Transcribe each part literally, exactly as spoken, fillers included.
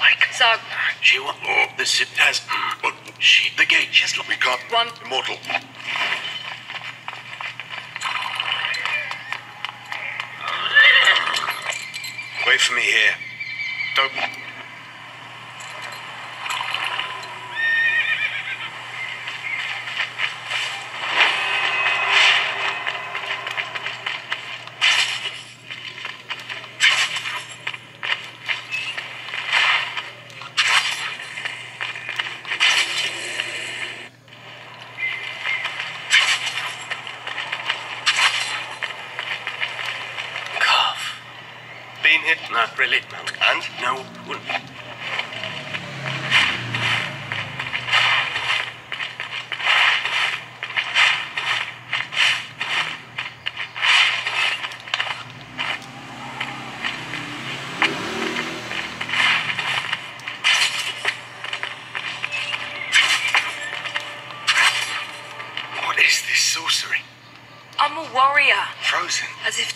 like? So, She want more. The sip has. But she, the gate, just let me come. one. Immortal. Wait for me here. Don't. Been hit? Not really. And? No. Wouldn't. What is this sorcery? I'm a warrior. Frozen. As if...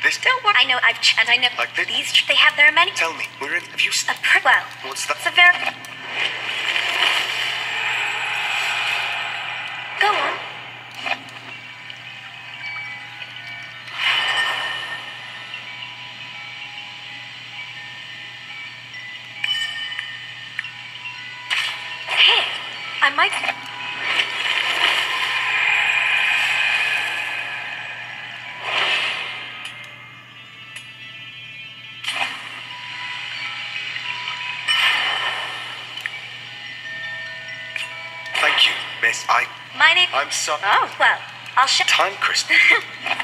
this. Don't worry. I know I've ch- and I know Like this? these. Ch- they have there are many. Tell me, we're in. Have you? s- A pr- well, What's that? it's a very. Go on. Hey, I might. Thank you, Miss. I. My name. I'm sorry. Oh well, I'll show. Time, Kristen.